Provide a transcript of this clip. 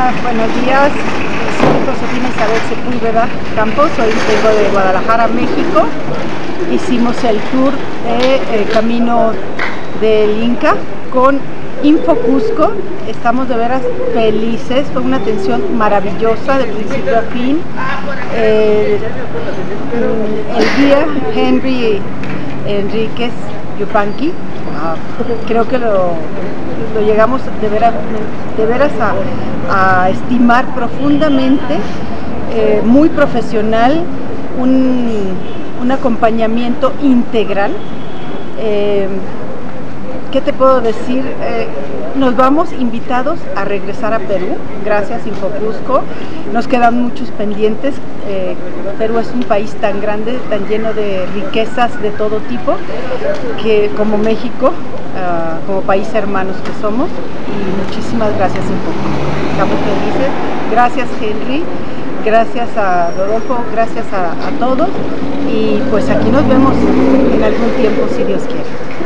Hola, buenos días. Soy Josefina Isabel Sepúlveda Campos, hoy vengo de Guadalajara, México. Hicimos el tour de Camino del Inca con Info Cusco. Estamos de veras felices, fue una atención maravillosa de principio a fin. El guía Henry Enríquez Yupanqui, creo que lo llegamos de veras a estimar profundamente, muy profesional, un acompañamiento integral. ¿Qué te puedo decir? Nos vamos invitados a regresar a Perú, gracias Info Cusco. Nos quedan muchos pendientes. Perú es un país tan grande, tan lleno de riquezas de todo tipo, que como México, como país hermanos que somos. Y muchísimas gracias Info Cusco. Estamos felices. Gracias Henry, gracias a Rodolfo, gracias a todos. Y pues aquí nos vemos en algún tiempo, si Dios quiere.